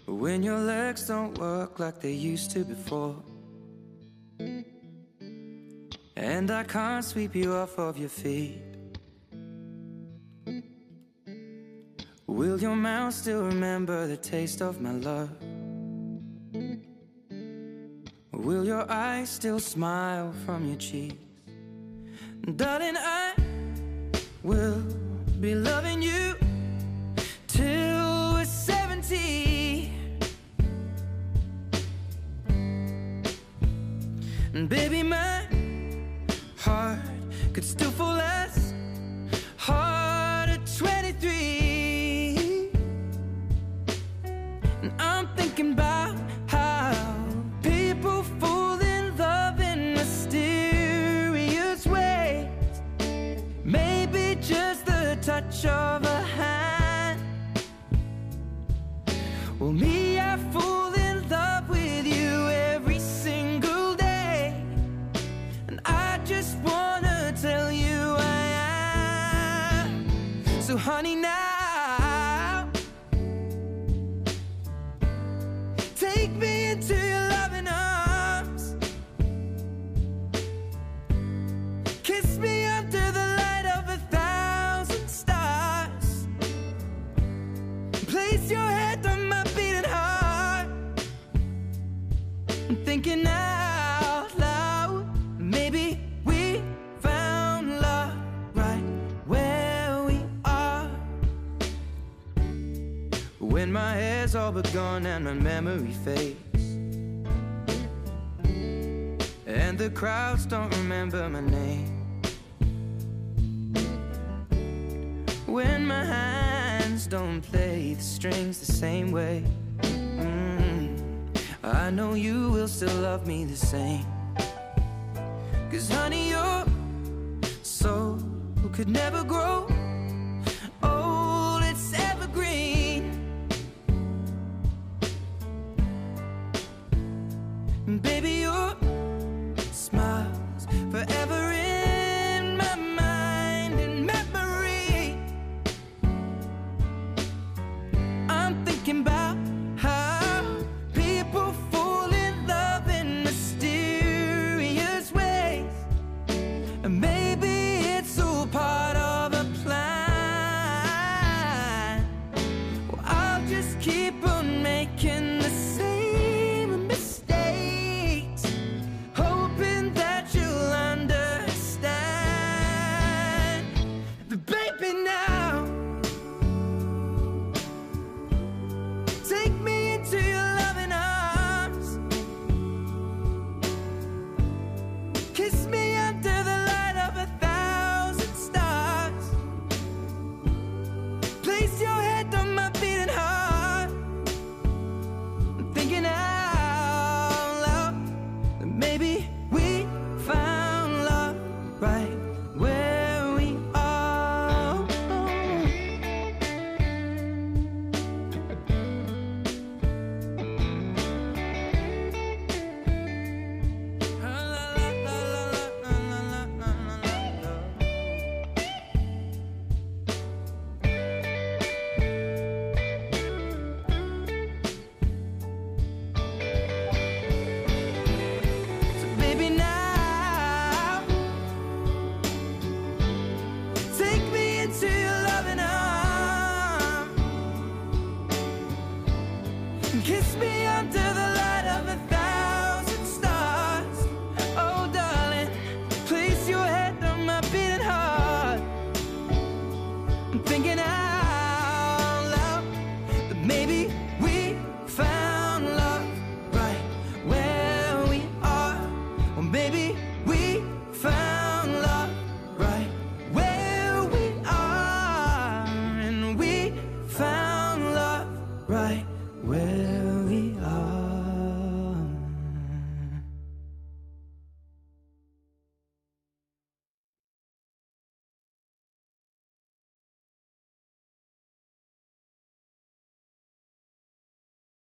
when your legs don't work like they used to before, and I can't sweep you off of your feet. Will your mouth still remember the taste of my love? Will your eyes still smile from your cheeks? Darling, I will be loving you till we're 70. And baby, my heart could still fall as hard at 23. And I'm thinking about how people fall in love in mysterious ways. Maybe just the touch of a hand. Well, me, I fall in love with you every single day, and I just wanna tell you I am. So honey, now take me into your loving arms. Kiss me under the light of 1,000 stars. Place your head on my beating heart. I'm thinking out loud, maybe we found love right where we are. When my hair's all but gone and my memory fades, and the crowds don't remember my name, when my hands don't play the strings the same way, I know you will still love me the same. 'Cause honey, your soul could never grow old, it's evergreen. And baby, your smile's forever in my mind and memory. I'm thinking about how people fall in love in mysterious ways, and maybe it's all part of a plan. Well, I'll just keep on making the same mistakes, hoping that you'll understand. But baby, now take me into your loving arms. Kiss me under the light of 1,000 stars. Place your head on my beating heart. I'm thinking out loud that maybe we found love right where we are. So baby, now take me into your loving arms. Kiss me under the light of 1,000